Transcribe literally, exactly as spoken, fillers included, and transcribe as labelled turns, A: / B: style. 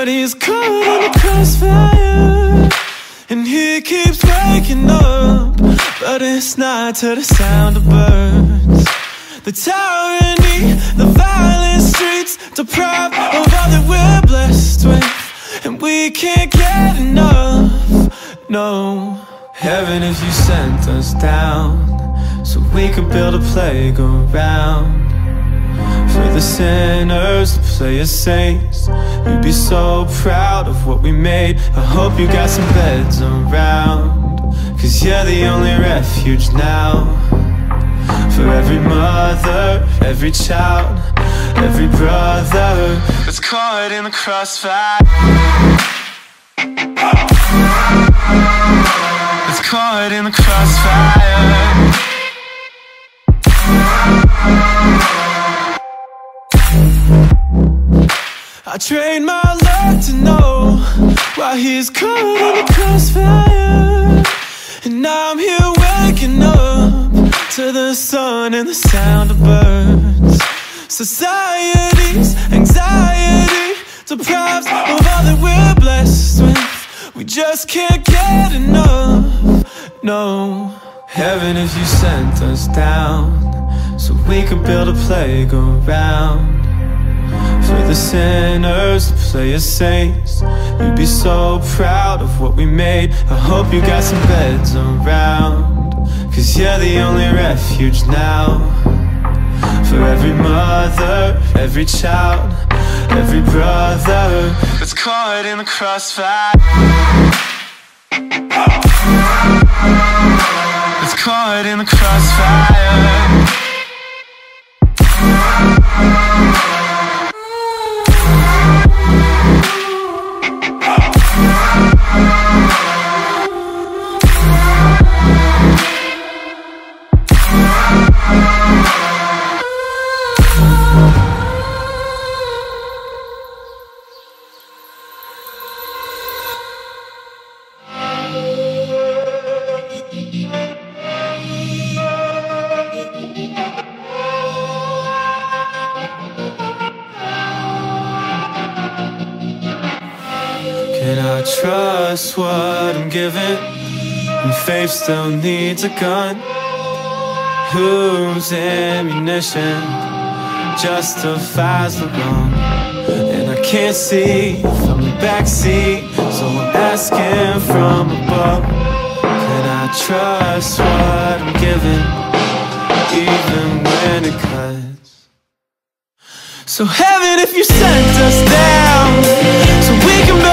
A: but he's caught in the crossfire, and he keeps waking up, but it's not to the sound of birds. The tyranny, the violent streets, deprived of all that we're blessed with, and we can't get enough, no. Heaven, if you sent us down so we could build a playground for the sinners to play as saints, you'd be so proud of what we made. I hope you got some beds around, 'cause you're the only refuge now. For every mother, every child, every brother that's caught in the crossfire, that's caught in the crossfire. I trained my luck to know why he's caught in the crossfire, and now I'm here waking up to the sun and the sound of birds. Society's anxiety deprives of all that we're blessed with. We just can't get enough, no. Heaven, if you sent us down so we could build a playground for the sinners to play as saints, you'd be so proud of what we made. I hope you got some beds around, 'cause you're the only refuge now. For every mother, every child, every brother that's caught in the crossfire, that's caught in the crossfire. Can I trust what I'm given when faith still needs a gun? Whose ammunition justifies the wrong? And I can't see from the backseat, so I'm asking from above. Can I trust what I'm given, even when it cuts? So heaven, if you sent us down so we can